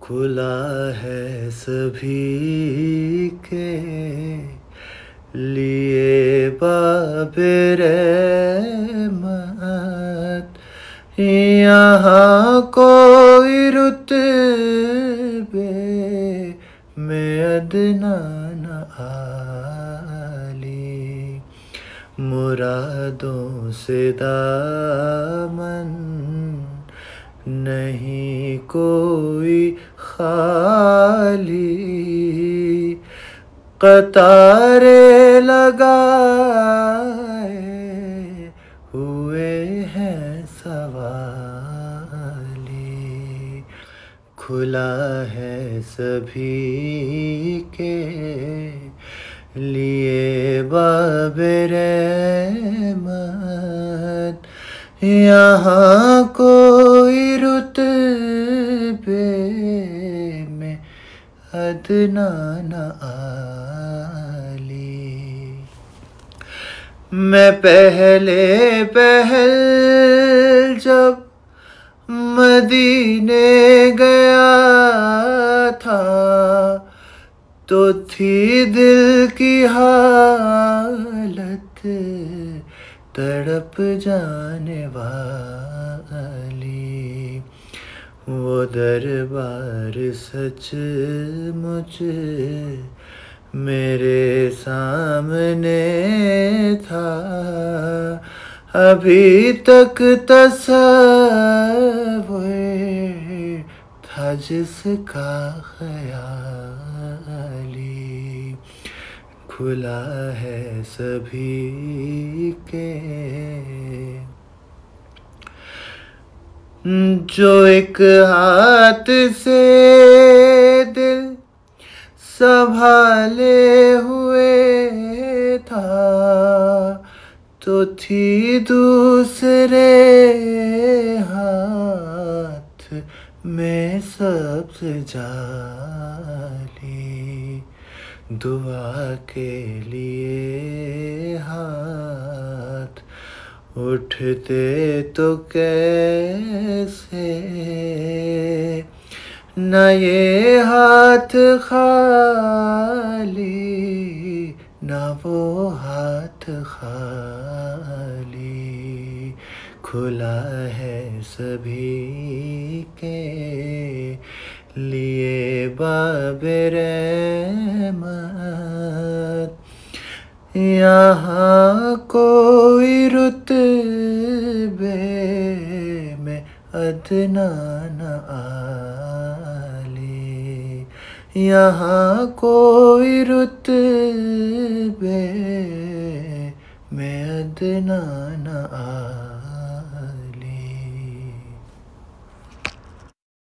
खुला है सभी के लिए बाबे रहमत। यहाँ कोई रुतबे में अदना न आली, मुरादों से दामन नहीं कोई खाली। कतारे लगाए हुए हैं सवाली, खुला है सभी के लिए बाबे रहमत। यहाँ कोई रुतबे में अदना न आली। मैं पहले जब मदीने गया था तो थी दिल की हालत तड़प जाने वाली। वो दरबार सचमुच मेरे सामने था, अभी तक तस्वुर था जिसका ख्याली। खुला है सभी के जो एक हाथ से दिल संभाले हुए था तो थी दूसरे हाथ में सब्ज़ जाली। दुआ के लिए हाथ उठते तो कैसे, न ये हाथ खाली न वो हाथ खाली। खुला है सभी के लिए बाबे रहमत। यहाँ कोई रुतबे में अदना न आली, यहाँ कोई रुतबे में अदना न आली।